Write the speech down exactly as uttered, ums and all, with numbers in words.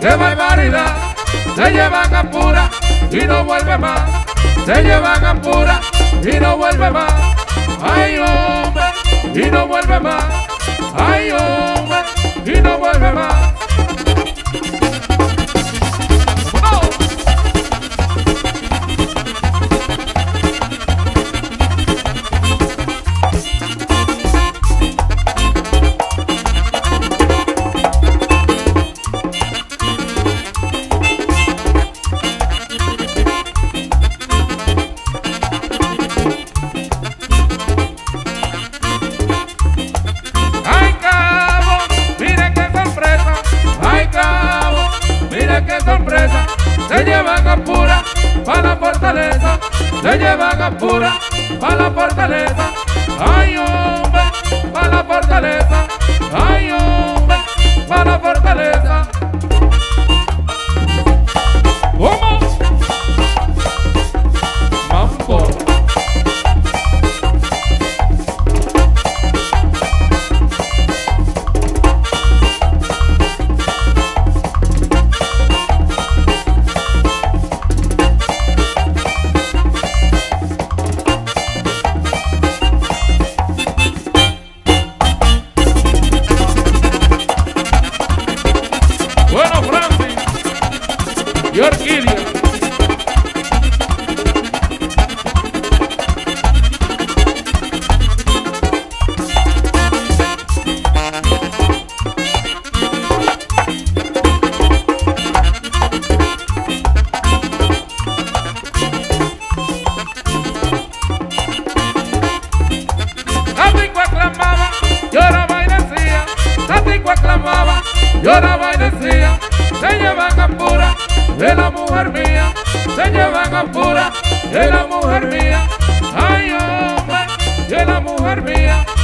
qué barbaridad. Se llevan a pura y no vuelve más. Se llevan a pura y no vuelve más. Ay, hombre, y no vuelve más. Ay, hombre, y no vuelve más. Se llevan a pura pa' la fortaleza, se llevan a pura pa' la fortaleza. Ay, hombre, pa' la fortaleza. Ay, hombre, pa' la fortaleza. ¿Cómo? Mambo. Bueno, Francis y Orquídea. Tatico aclamaba, lloraba y decía. Tatico aclamaba, lloraba y decía. Se llevan a pura de la mujer mía. Se llevan a pura de la mujer mía. Ay, hombre, de la mujer mía.